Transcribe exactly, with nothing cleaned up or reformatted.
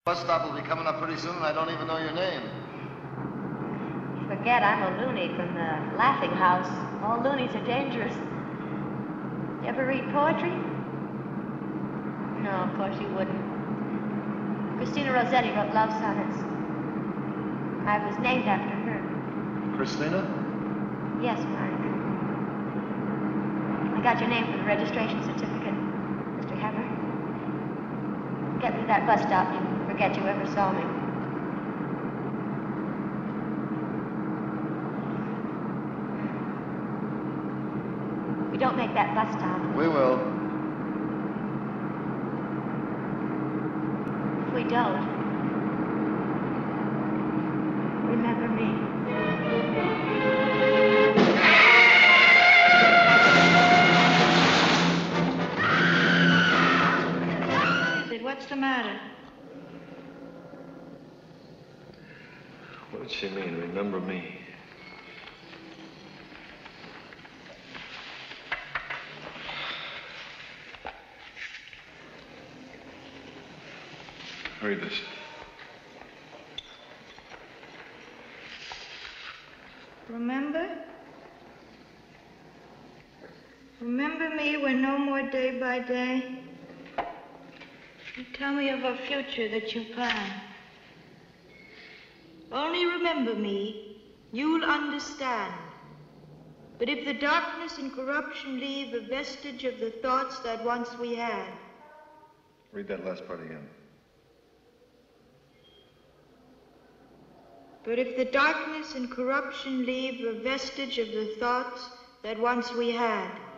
Bus stop will be coming up pretty soon, and I don't even know your name. Forget I'm a loony from the Laughing House. All loonies are dangerous. You ever read poetry? No, of course you wouldn't. Christina Rossetti wrote love sonnets. I was named after her. Christina? Yes, Mark. I got your name for the registration certificate, Mister Hammer. Get me to that bus stop. You forget you ever saw me. We don't make that bus stop. We will. If we don't, remember me. What's the matter? What did she mean, remember me? Read this. Remember? Remember me when no more day by day? You tell me of a future that you plan. Only remember me, you'll understand. But if the darkness and corruption leave a vestige of the thoughts that once we had. Read that last part again. But if the darkness and corruption leave a vestige of the thoughts that once we had.